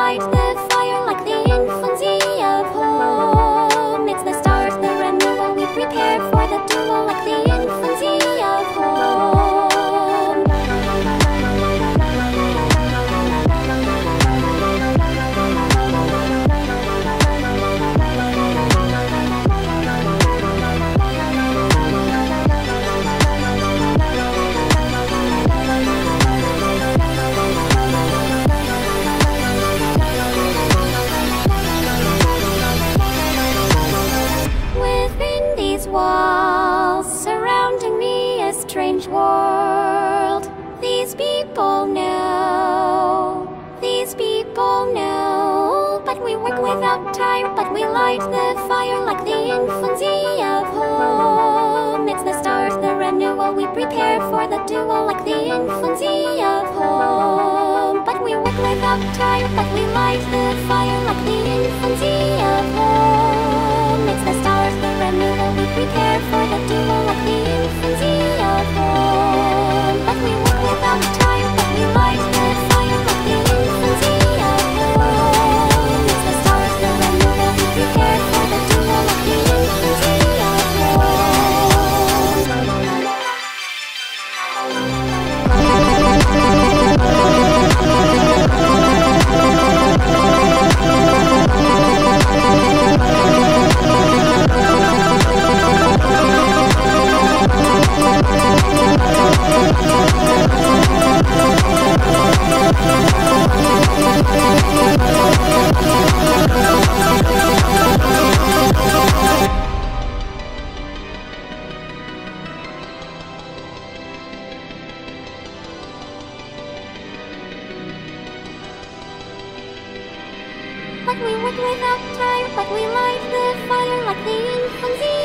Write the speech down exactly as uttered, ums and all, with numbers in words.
light the fire like the infancy of home. It's the start, the renewal, we prepare for the duel like the infancy of home. Walls surrounding me, a strange world. These people know, these people know. But we work without tire, but we light the fire like the infancy of home. It's the start, the renewal, we prepare for the duel like the infancy of home. But we work without tire, but we light the fire like the infancy of home. It's the start, the renewal, we prepare for the duel like the infancy of home. But we work without tire, but we light the fire like the infancy of home. It's the start, the renewal, we prepare for the duel like the infancy of But we work without tire, but we light the fire like the infancy